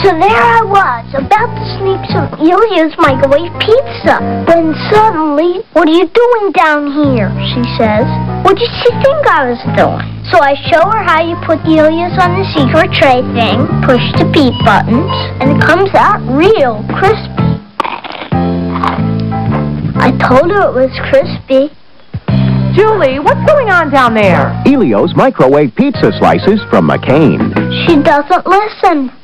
So there I was, about to sneak some Ellio's microwave pizza, when suddenly, "What are you doing down here?" she says. "What did she think I was doing?" So I show her how you put Ellio's on the secret tray thing, push the beep buttons, and it comes out real crispy. I told her it was crispy. Julie, what's going on down there? Ellio's microwave pizza slices from McCain. She doesn't listen.